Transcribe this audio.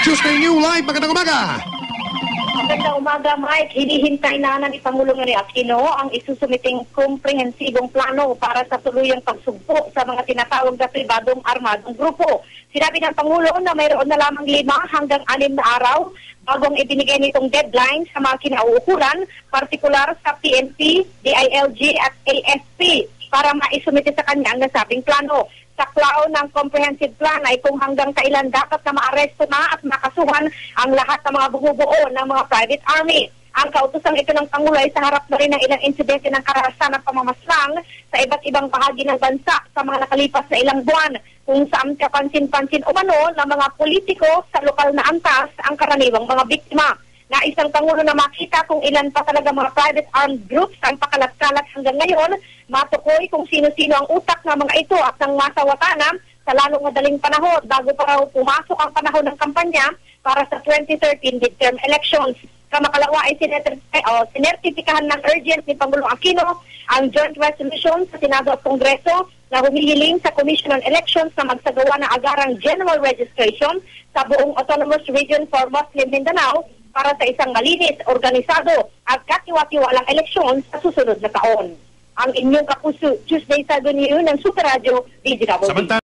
Tuesday New Live. Magandang umaga. Magandang umaga, Mike. Hinihintay na ni Pangulong Aquino ang isusumiting komprehensibong plano para sa tuluyang pagsugpo sa mga tinatawag na pribadong armadong grupo. Sinabi ng Pangulo na mayroon na lamang 5 hanggang 6 na araw bagong ibinigay nitong deadline sa mga kinauukulan, partikular sa PNP, DILG at AFP para maisumite sa kanya ang nasabing plano. Sa klao ng comprehensive plan ay kung hanggang kailan dapat na maaresto na at makasuhan ang lahat ng mga bumubuo ng mga private army. Ang kautosang ito ng Pangulo ay sa harap na rin ng ilang insidente ng karahasan at pamamaslang sa iba't ibang bahagi ng bansa sa mga nakalipas na ilang buwan, kung saan kapansin-pansin umano ng mga politiko sa lokal na antas ang karaniwang mga biktima. Na isang Pangulo na makita kung ilan pa talaga mga private armed groups ang pakalat-kalat hanggang ngayon, matukoy kung sino-sino ang utak ng mga ito at ng masawatanan sa lalong madaling panahon bago pa raw pumasok ang panahon ng kampanya para sa 2013 midterm elections. Kamakalawa ay sinertipikahan ng urgent ni Pangulong Aquino ang joint resolution sa Senado at Kongreso na humihiling sa Commission on Elections na magsagawa ng agarang general registration sa buong Autonomous Region for Muslim Mindanao para sa isang malinis, organisado at katiwa-tiwalang eleksyon sa susunod na taon. Ang inyong kapuso, Tuesday sa News ng Super Radio, DJW.